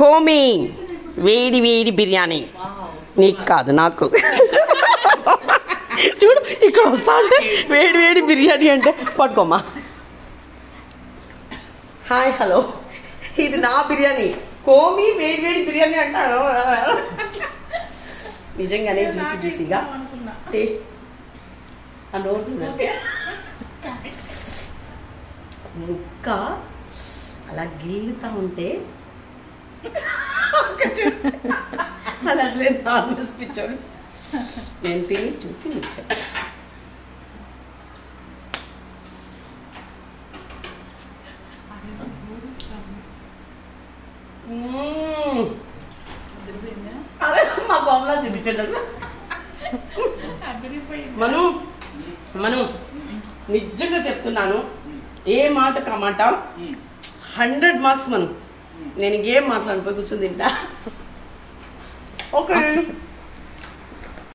కోమి వేడి వేడి బిర్యానీ నీకు కాదు నాకు. చూడు ఇక్కడ వస్తా అంటే వేడి వేడి బిర్యానీ అంటే పట్టుకోమ్మా. హాయ్ హలో, ఇది నా బిర్యానీ. కోమి వేడి వేడి బిర్యానీ అంటారు. నిజంగానే జ్యూసీ జ్యూసీగా టేస్ట్ ఆ నోరు చూడండి. ముక్క అలా గిల్లుతా ఉంటే అలా అసలే నాన్ వెజ్ పిచ్చోడు. నేను తిని చూసి నిచ్చాను. మా కోమలా చూపించండి. మనం నిజంగా చెప్తున్నాను, ఏ మాట కమాట 100 మార్క్స్. నేను ఇంకేం మాట్లాడిపోయి కూర్చొని తింటా. ఓకే.